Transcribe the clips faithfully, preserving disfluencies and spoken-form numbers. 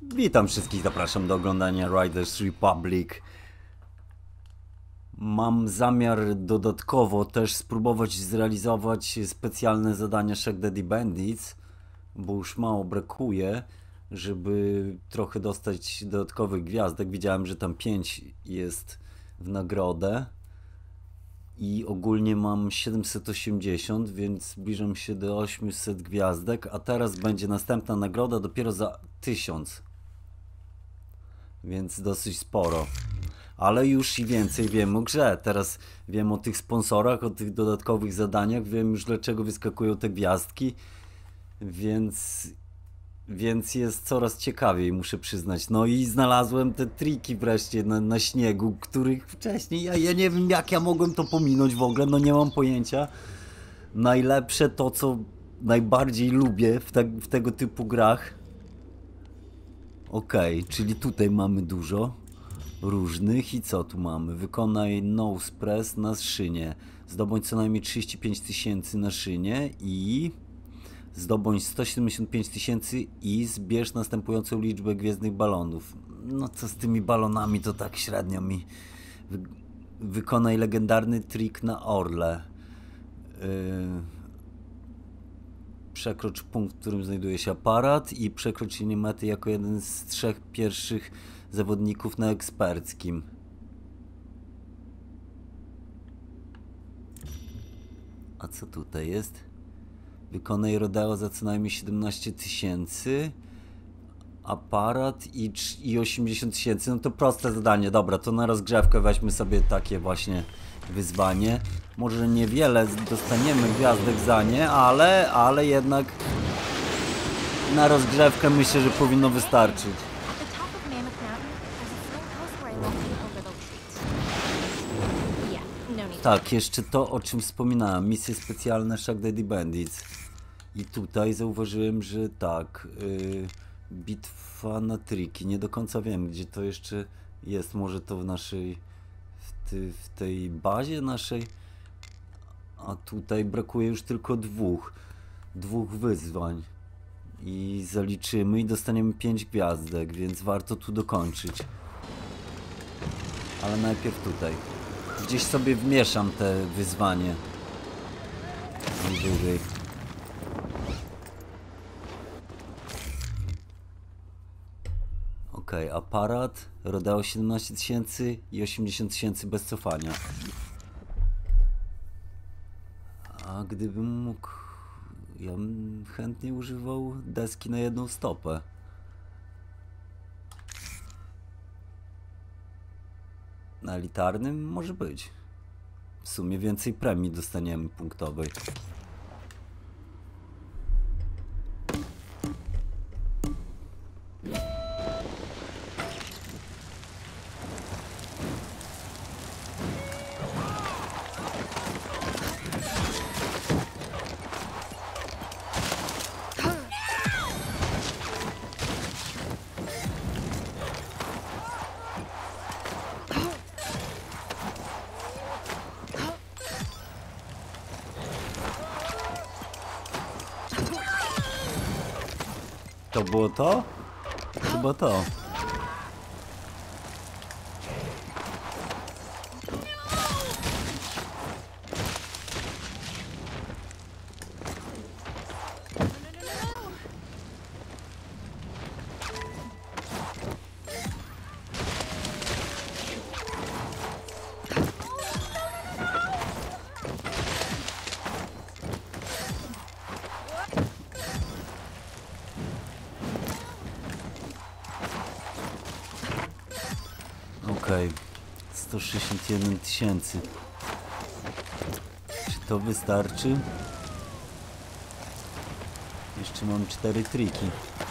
Witam wszystkich, zapraszam do oglądania Riders Republic. Mam zamiar dodatkowo też spróbować zrealizować specjalne zadania Shack Daddy Bandits, bo już mało brakuje, żeby trochę dostać dodatkowych gwiazdek. Widziałem, że tam pięć jest w nagrodę i ogólnie mam siedemset osiemdziesiąt, więc zbliżam się do osiemset gwiazdek, a teraz będzie następna nagroda dopiero za tysiąc. Więc dosyć sporo. Ale już i więcej wiem o grze. Teraz wiem o tych sponsorach, o tych dodatkowych zadaniach. Wiem już, dlaczego wyskakują te gwiazdki. Więc... Więc jest coraz ciekawiej, muszę przyznać. No i znalazłem te triki wreszcie na, na śniegu, których wcześniej... Ja, ja nie wiem, jak ja mogłem to pominąć w ogóle. No nie mam pojęcia. Najlepsze to, co najbardziej lubię w, te, w tego typu grach. Okej, okay, czyli tutaj mamy dużo różnych i co tu mamy? Wykonaj nose press na szynie. Zdobądź co najmniej trzydzieści pięć tysięcy na szynie i zdobądź sto siedemdziesiąt pięć tysięcy i zbierz następującą liczbę gwiezdnych balonów. No co z tymi balonami, to tak średnio mi... Wy... Wykonaj legendarny trik na orle. Yy... Przekrocz punkt, w którym znajduje się aparat i przekrocz linię mety jako jeden z trzech pierwszych zawodników na eksperckim. A co tutaj jest? Wykonaj rodeo za co najmniej siedemnaście tysięcy. Aparat i, i osiemdziesiąt tysięcy. No to proste zadanie. Dobra, to na rozgrzewkę weźmy sobie takie właśnie wyzwanie. Może niewiele dostaniemy gwiazdek za nie, ale, ale jednak na rozgrzewkę myślę, że powinno wystarczyć. Tak, jeszcze to, o czym wspominałem. Misje specjalne Shack Daddy Bandits. I tutaj zauważyłem, że tak, yy, bitwa na triki. Nie do końca wiem, gdzie to jeszcze jest. Może to w naszej, w, ty, w tej bazie naszej. A tutaj brakuje już tylko dwóch. Dwóch wyzwań. I zaliczymy i dostaniemy pięć gwiazdek, więc warto tu dokończyć. Ale najpierw tutaj. Gdzieś sobie wmieszam te wyzwanie. Najwyżej. Ok, aparat, rodeo siedemnaście tysięcy i osiemdziesiąt tysięcy bez cofania. A gdybym mógł, ja bym chętnie używał deski na jedną stopę. Na elitarnym może być. W sumie więcej premii dostaniemy punktowej. To było to? Chyba to. Okej, okay. sto sześćdziesiąt jeden tysięcy. Czy to wystarczy? Jeszcze mam cztery triki.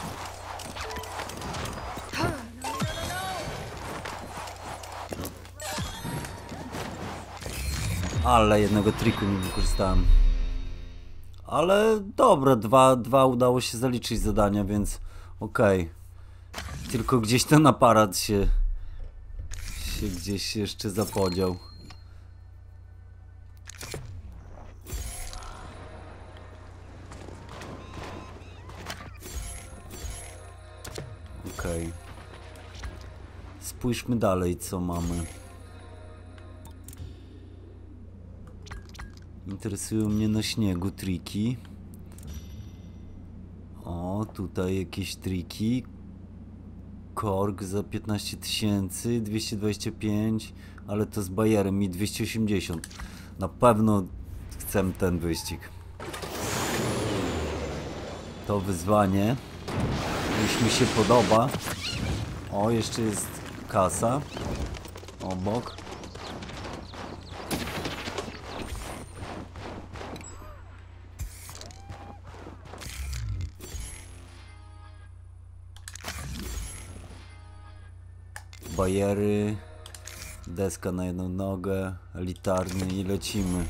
Ale jednego triku nie wykorzystałem. Ale dobra, dwa, dwa udało się zaliczyć zadania, więc okej. Okay. Tylko gdzieś ten aparat się... się gdzieś jeszcze zapodział. Okej. Spójrzmy dalej, co mamy. Interesują mnie na śniegu triki. O, tutaj jakieś triki. Korg za piętnaście tysięcy, dwieście dwadzieścia pięć, ale to z bajerem i dwieście osiemdziesiąt. Na pewno chcę ten wyścig. To wyzwanie już mi się podoba. O, jeszcze jest kasa obok. Bajery, deska na jedną nogę, elitarny i lecimy.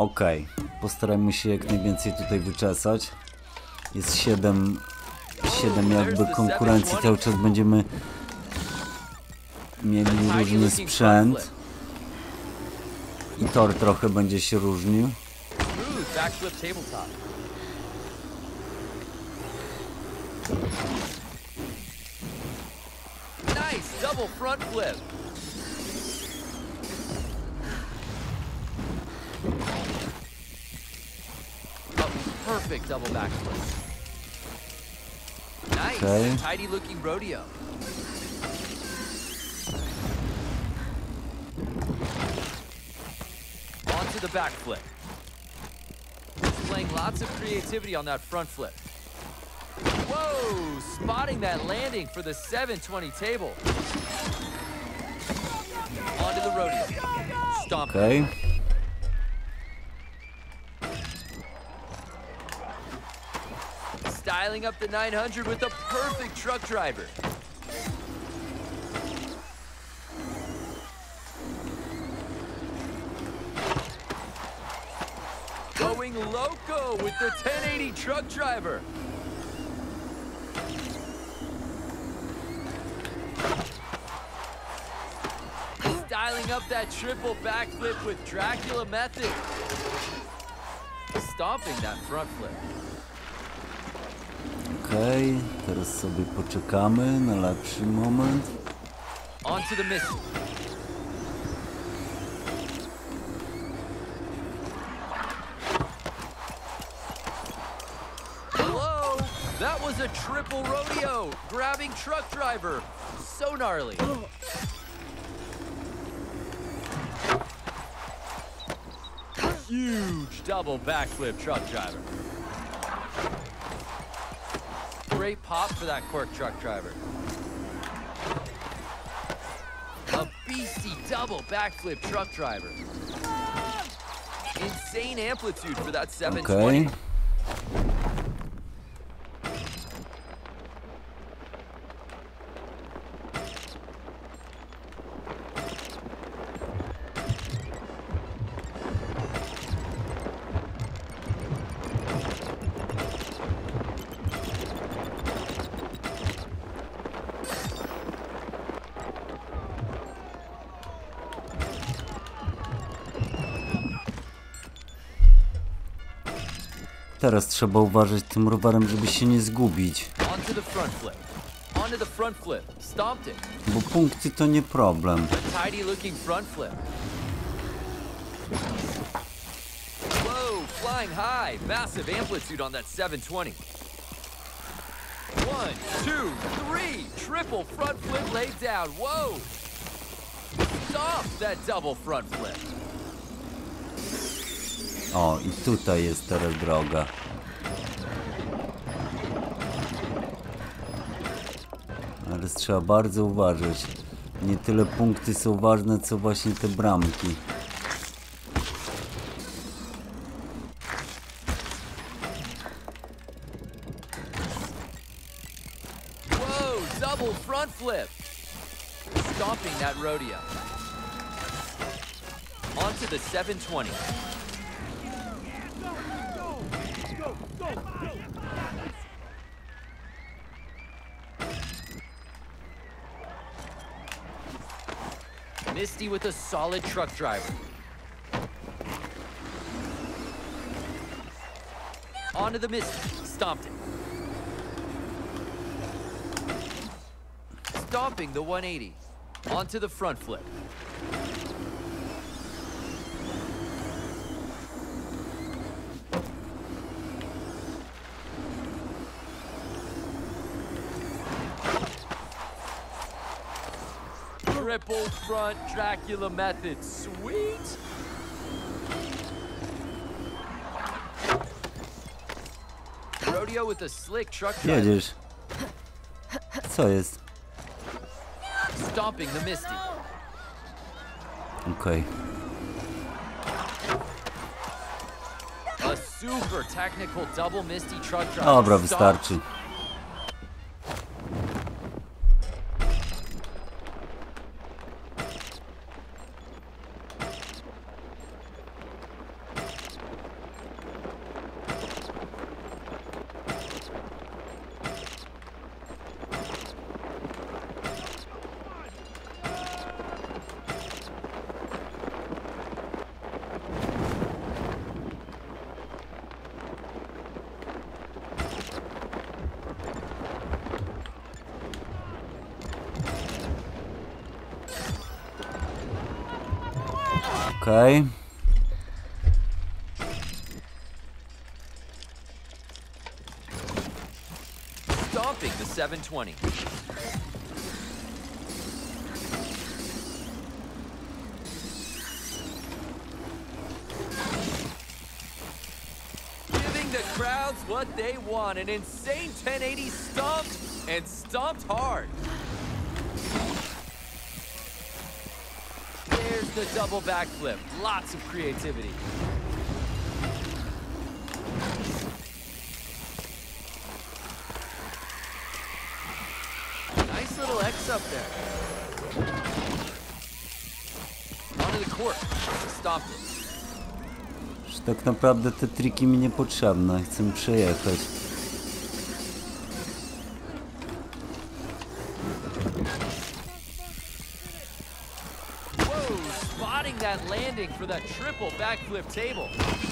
Ok, postarajmy się jak najwięcej tutaj wyczesać. Jest siedem, siedem jakby konkurencji, cały czas będziemy mieli różny sprzęt. I tor trochę będzie się różnił. Nice double front flip. A perfect double backflip. Nice, Okay. tidy looking rodeo. Onto the backflip. Displaying lots of creativity on that front flip. Whoa, spotting that landing for the seven twenty table. Onto the rodeo. Stomp. Okay. Styling up the nine hundred with a perfect truck driver. Going loco with the ten eighty truck driver. Styling up that triple backflip with Dracula method. Stomping that front flip. Okej, okay, teraz sobie poczekamy na lepszy moment. Onto the miss. Hello, that was a triple rodeo. Grabbing truck driver. So gnarly. Huge double backflip truck driver. Great pop for that cork truck driver. A beastie double backflip truck driver. Insane amplitude for that seven twenty. Okay. Teraz trzeba uważać tym rowerem, żeby się nie zgubić. Onto the front flip. Onto the front flip. Stomped it. Bo punkty to nie problem. A tidy looking front flip. Whoa, flying high. Massive amplitude on that seven twenty. One, two, three. Triple front flip laid down. Whoa. Stomp that double front flip. O, i tutaj jest teraz droga. Ale trzeba bardzo uważać. Nie tyle punkty są ważne, co właśnie te bramki. Whoa, double front flip. Stomping that rodeo. Onto the seven twenty. Misty with a solid truck driver. Onto the Misty. Stomped it. Stomping the one eighty. Onto the front flip. Triple front Dracula method. Sweet. Rodeo with a slick truck driver. Jedziesz. Co jest? Stomping the Misty. Okej. A super technical double Misty truck driver. Dobra, Stomped. wystarczy. Okej. Stomping the seven twenty. Giving the crowds what they want. An insane ten eighty stomped and stomped hard. There's the double backflip. Lots of creativity. Nice little X up there. Onto the court. Stopped it. Że tak naprawdę te triki mi niepotrzebne. Chcę przejechać. Whoa, spotting that landing for that triple backflip table.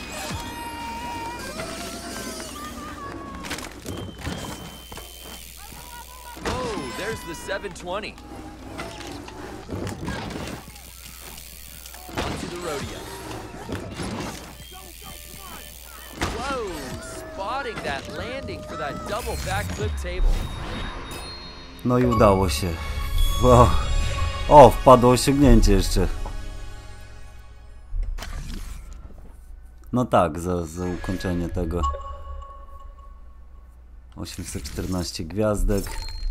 Whoa, there's the seven twenty. Onto the rodeo. Whoa, spotting that landing for that double backflip table. No i udało się. Wow. O, wpadło osiągnięcie jeszcze. No tak, za, za ukończenie tego. osiemset czternaście gwiazdek.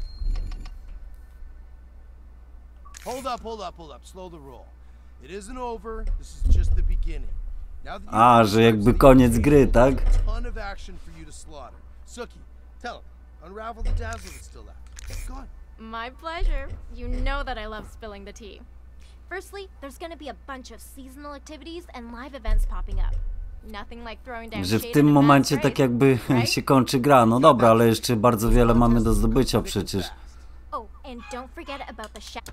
Hold up, hold up, hold up. Slow the roll. It isn't over. This is just the beginning. Now that A, że jakby koniec gry, tak? ton of action for you to slaughter. Suki, tell him. Unravel the dazzle that's still left. Go on. My pleasure. You know that I love spilling the tea. Firstly, there's gonna be a bunch of seasonal activities and live events popping up. Nothing like throwing down Że w shade tym on a bad momencie grade, tak jakby right? się kończy gra. No dobra, ale jeszcze bardzo wiele mamy do zdobycia przecież. Oh, and don't forget about the sha-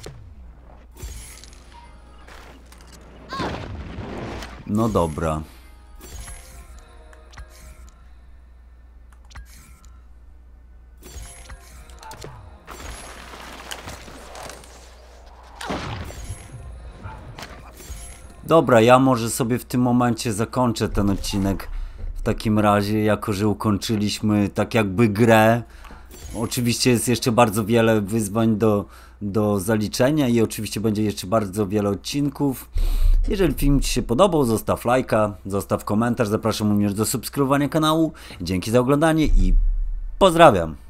No dobra. Dobra, ja może sobie w tym momencie zakończę ten odcinek. W takim razie, jako że ukończyliśmy tak jakby grę. Oczywiście jest jeszcze bardzo wiele wyzwań do, do zaliczenia i oczywiście będzie jeszcze bardzo wiele odcinków. Jeżeli film Ci się podobał, zostaw lajka, zostaw komentarz. Zapraszam również do subskrybowania kanału. Dzięki za oglądanie i pozdrawiam.